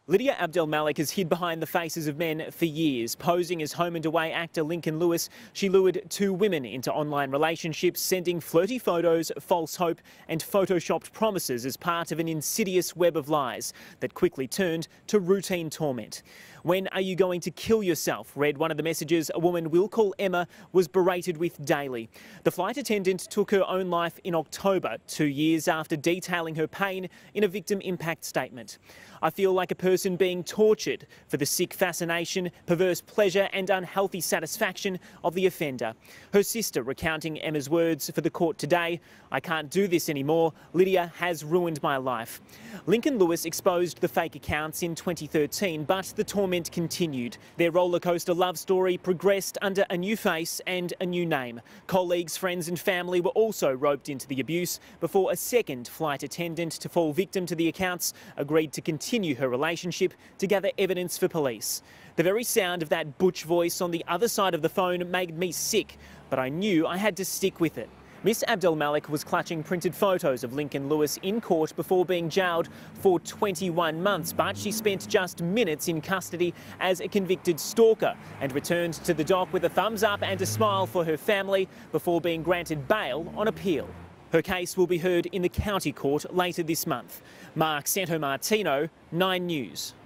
Lydia Abdelmalek has hid behind the faces of men for years. Posing as home and away actor Lincoln Lewis, she lured two women into online relationships, sending flirty photos, false hope and photoshopped promises as part of an insidious web of lies that quickly turned to routine torment. "When are you going to kill yourself?" read one of the messages a woman we'll call Emma was berated with daily. The flight attendant took her own life in October, 2 years after detailing her pain in a victim impact statement. "I feel like a person being tortured for the sick fascination, perverse pleasure and unhealthy satisfaction of the offender." Her sister recounting Emma's words for the court today, "I can't do this anymore. Lydia has ruined my life." Lincoln Lewis exposed the fake accounts in 2013, but the torment continued. Their rollercoaster love story progressed under a new face and a new name. Colleagues, friends and family were also roped into the abuse before a second flight attendant to fall victim to the accounts agreed to continue her relationship to gather evidence for police. The very sound of that butch voice on the other side of the phone made me sick, but I knew I had to stick with it. Miss Abdelmalek was clutching printed photos of Lincoln Lewis in court before being jailed for 21 months, but she spent just minutes in custody as a convicted stalker and returned to the dock with a thumbs up and a smile for her family before being granted bail on appeal. Her case will be heard in the county court later this month. Mark Santomartino, 9 News.